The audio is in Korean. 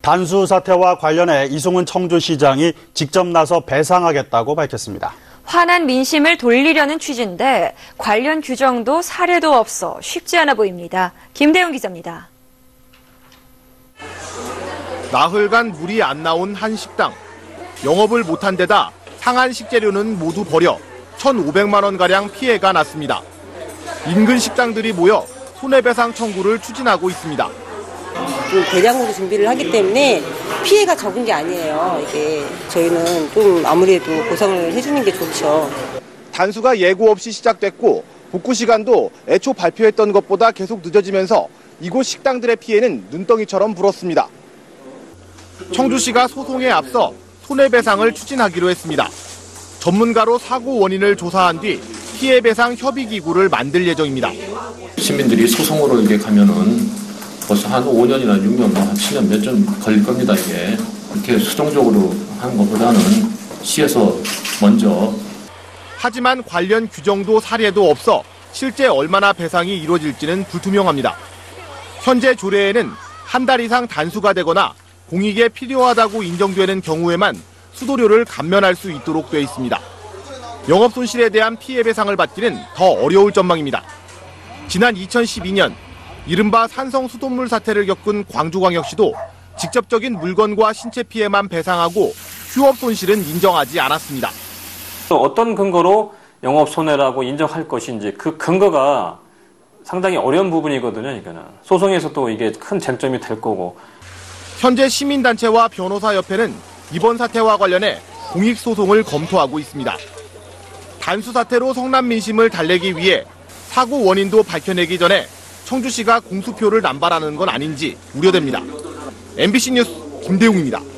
단수 사태와 관련해 이승훈 청주시장이 직접 나서 배상하겠다고 밝혔습니다. 화난 민심을 돌리려는 취지인데 관련 규정도 사례도 없어 쉽지 않아 보입니다. 김대웅 기자입니다. 나흘간 물이 안 나온 한 식당. 영업을 못한 데다 상한 식재료는 모두 버려 1,500만 원가량 피해가 났습니다. 인근 식당들이 모여 손해배상 청구를 추진하고 있습니다. 좀 대량으로 준비를 하기 때문에 피해가 적은 게 아니에요. 이게 저희는 좀 아무래도 보상을 해주는 게 좋죠. 단수가 예고 없이 시작됐고 복구 시간도 애초 발표했던 것보다 계속 늦어지면서 이곳 식당들의 피해는 눈덩이처럼 불었습니다. 청주시가 소송에 앞서 손해배상을 추진하기로 했습니다. 전문가로 사고 원인을 조사한 뒤 피해배상 협의기구를 만들 예정입니다. 시민들이 소송으로 이게 가면은 벌써 한 5년이나 6년, 한 7년 몇 년 걸릴 겁니다, 이게. 이렇게 수동적으로 하는 것보다는 시에서 먼저. 하지만 관련 규정도 사례도 없어 실제 얼마나 배상이 이루어질지는 불투명합니다. 현재 조례에는 한 달 이상 단수가 되거나 공익에 필요하다고 인정되는 경우에만 수도료를 감면할 수 있도록 돼 있습니다. 영업 손실에 대한 피해 배상을 받기는 더 어려울 전망입니다. 지난 2012년 이른바 산성 수돗물 사태를 겪은 광주광역시도 직접적인 물건과 신체 피해만 배상하고 휴업 손실은 인정하지 않았습니다. 어떤 근거로 영업 손해라고 인정할 것인지 그 근거가 상당히 어려운 부분이거든요. 이거는 소송에서 또 이게 큰 쟁점이 될 거고. 현재 시민단체와 변호사협회는 이번 사태와 관련해 공익소송을 검토하고 있습니다. 단수 사태로 성남 민심을 달래기 위해 사고 원인도 밝혀내기 전에 청주시가 공수표를 남발하는 건 아닌지 우려됩니다. MBC 뉴스 김대웅입니다.